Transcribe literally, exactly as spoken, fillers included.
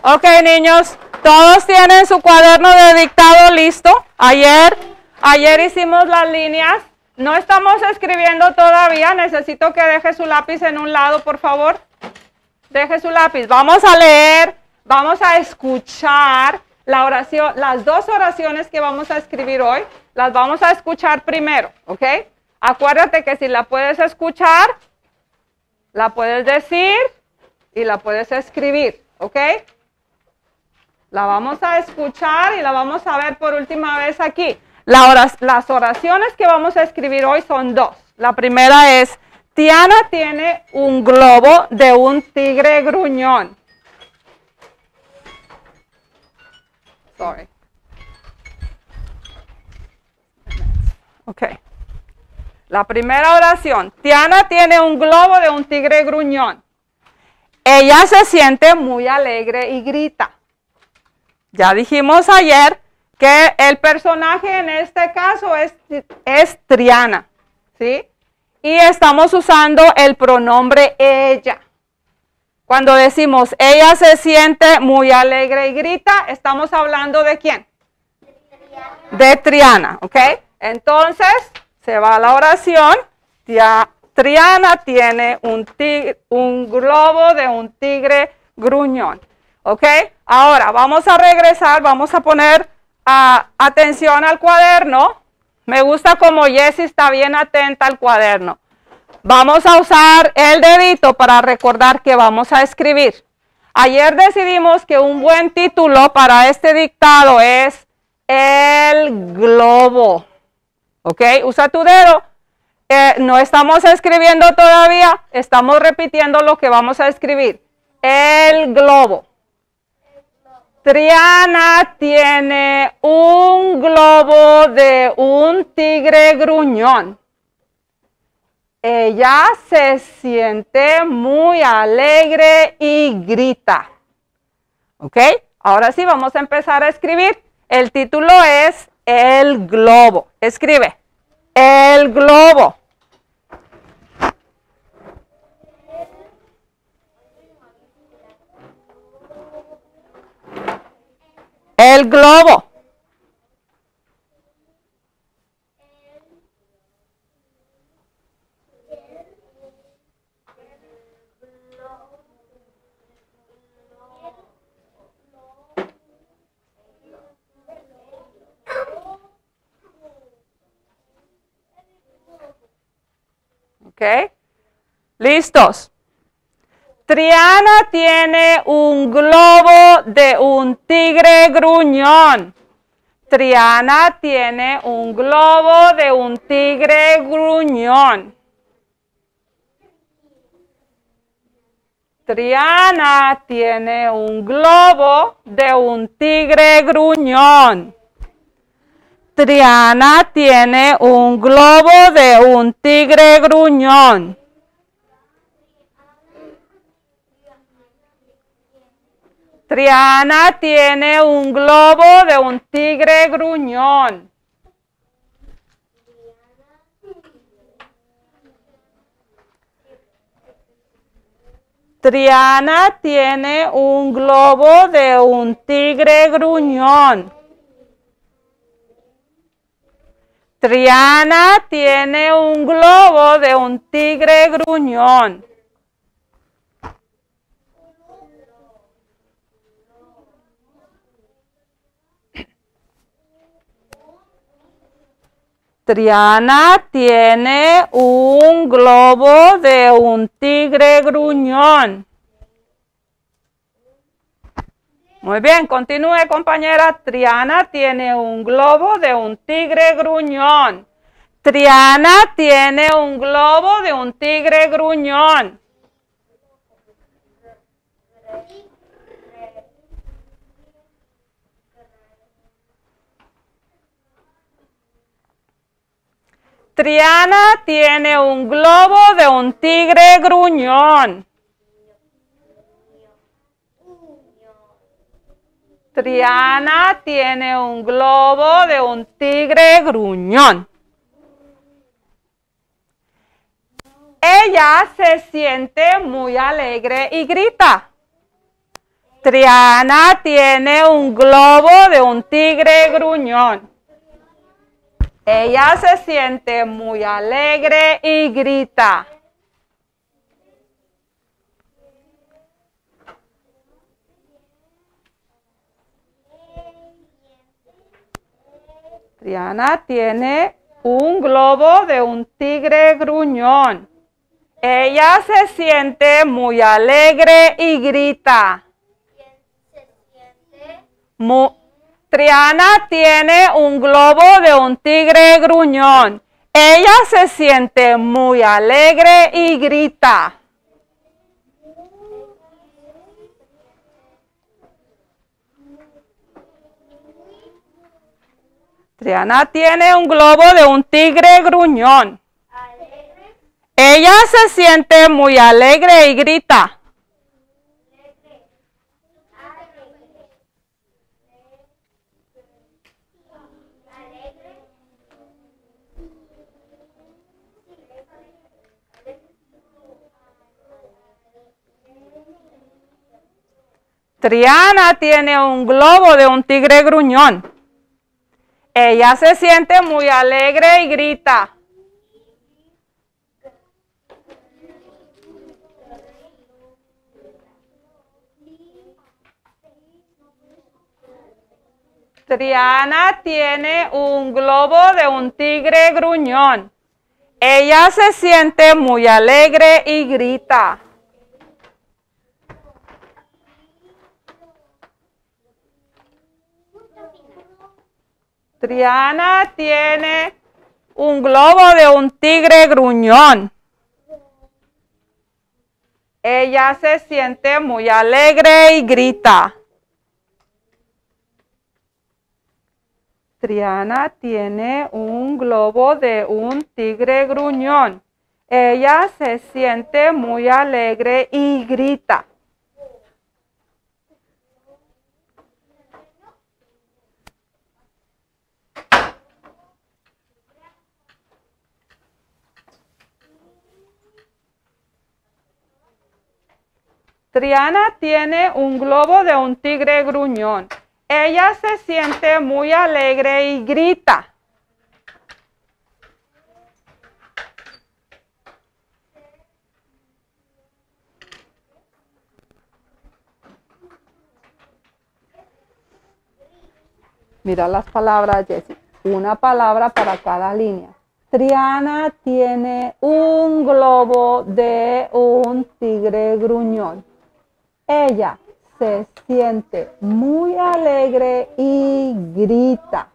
Ok, niños, todos tienen su cuaderno de dictado listo. Ayer, ayer hicimos las líneas. No estamos escribiendo todavía. Necesito que deje su lápiz en un lado, por favor. Deje su lápiz. Vamos a leer, vamos a escuchar la oración, las dos oraciones que vamos a escribir hoy. Las vamos a escuchar primero, ¿ok? Acuérdate que si la puedes escuchar, la puedes decir y la puedes escribir, ¿ok? La vamos a escuchar y la vamos a ver por última vez aquí. La oras, las oraciones que vamos a escribir hoy son dos. La primera es, Tiana tiene un globo de un tigre gruñón. Sorry. Ok. La primera oración, Tiana tiene un globo de un tigre gruñón. Ella se siente muy alegre y grita. Ya dijimos ayer que el personaje en este caso es, es Triana, ¿sí? Y estamos usando el pronombre ella. Cuando decimos ella se siente muy alegre y grita, estamos hablando ¿de quién? De Triana, de Triana, ¿ok? Entonces, se va a la oración. Tia, Triana tiene un, tigre, un globo de un tigre gruñón. ¿Ok? Ahora, vamos a regresar, vamos a poner uh, atención al cuaderno. Me gusta como Jessie está bien atenta al cuaderno. Vamos a usar el dedito para recordar que vamos a escribir. Ayer decidimos que un buen título para este dictado es el globo. ¿Ok? Usa tu dedo. Eh, no estamos escribiendo todavía, estamos repitiendo lo que vamos a escribir. El globo. Triana tiene un globo de un tigre gruñón. Ella se siente muy alegre y grita. ¿Ok? Ahora sí, vamos a empezar a escribir. El título es El globo. Escribe. El globo. El globo. ¿Ok? ¿Listos? Triana tiene un globo de un tigre gruñón. Triana tiene un globo de un tigre gruñón. Triana tiene un globo de un tigre gruñón. Triana tiene un globo de un tigre gruñón. Triana tiene un globo de un tigre gruñón. Triana tiene un globo de un tigre gruñón. Triana tiene un globo de un tigre gruñón. Triana tiene un globo de un tigre gruñón. Muy bien, continúe, compañera. Triana tiene un globo de un tigre gruñón. Triana tiene un globo de un tigre gruñón. Triana tiene un globo de un tigre gruñón. Triana tiene un globo de un tigre gruñón. Ella se siente muy alegre y grita. Triana tiene un globo de un tigre gruñón. Ella se siente muy alegre y grita. Triana tiene un globo de un tigre gruñón. Ella se siente muy alegre y grita. Mu Triana tiene un globo de un tigre gruñón. Ella se siente muy alegre y grita. Triana tiene un globo de un tigre gruñón. Ella se siente muy alegre y grita. Triana tiene un globo de un tigre gruñón. Ella se siente muy alegre y grita. Triana tiene un globo de un tigre gruñón. Ella se siente muy alegre y grita. Triana tiene un globo de un tigre gruñón. Ella se siente muy alegre y grita. Triana tiene un globo de un tigre gruñón. Ella se siente muy alegre y grita. Triana tiene un globo de un tigre gruñón. Ella se siente muy alegre y grita. Mira las palabras, Jessie. Una palabra para cada línea. Triana tiene un globo de un tigre gruñón. Ella se siente muy alegre y grita.